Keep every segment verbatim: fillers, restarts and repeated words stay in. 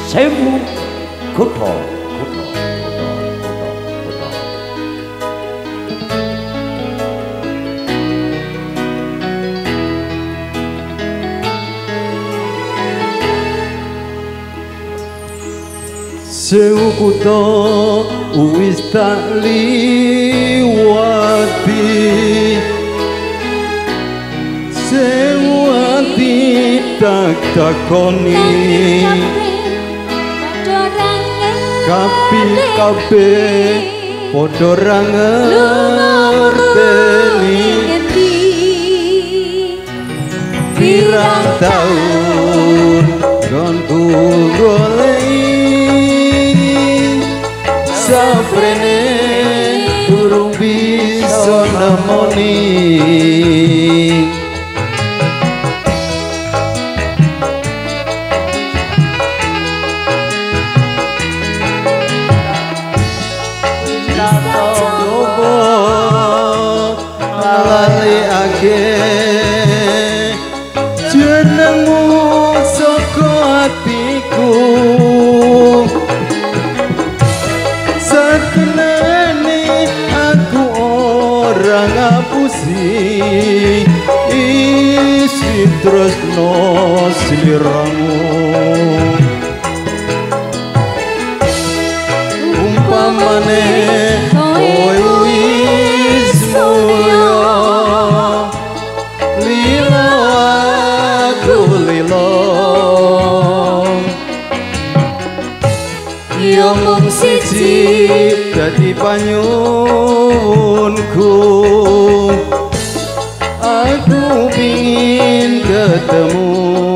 Sewu Kutha Kutha Sewu kutha wis tak liwati, sewu ati tak takoni, kabeh padha ra ngerteni. Pirang taun gonku goleki saprene durung bisa nemoni. Coba nglalekake jenengmu saka atiku, sakenane aku ora ngapusi isi tresno sliramu. Umpamane kowe wis mulya, lila aku lila, ya mung siji dadi panyuwunku. Aku pingin ketemu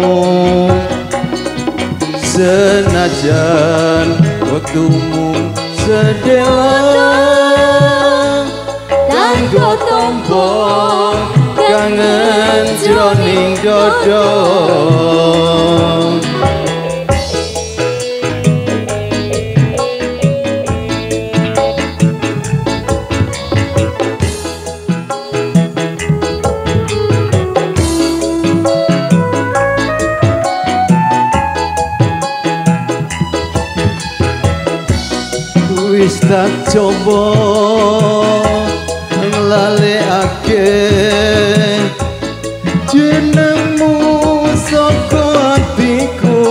senajan wektumu sedela kanggo tombo kangen jroning dodo. Wis tak coba nglalekake jenengmu saka atiku,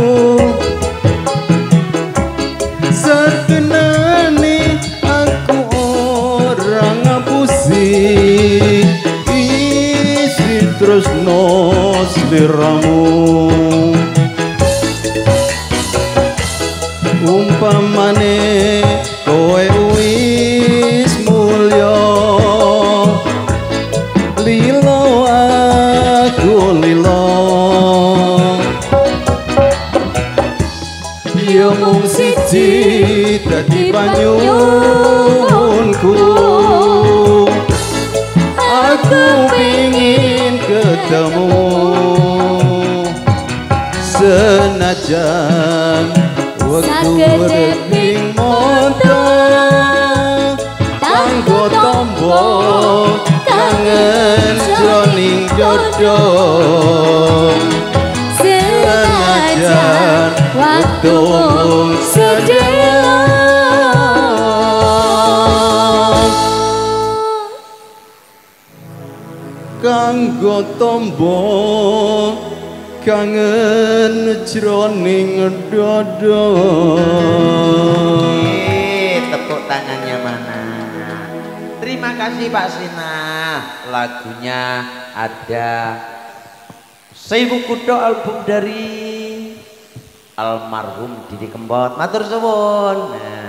satenane aku ora ngapusi isi tresno sliramu. Umpamane kowe wis mulya, lila aku lila, ya mung siji dadi panyuwunku. Aku pingin ketemu senajan waktu uriping moto kanggo tombo kangen jroning dodo. Senajan waktu mung sedela kanggo tombo kangen jroning dodo. Tepuk tangannya mana? Terima kasih Pak Sina. Lagunya ada Sewu Kutha, album dari almarhum Didi Kempot. Matur suwun. Nah.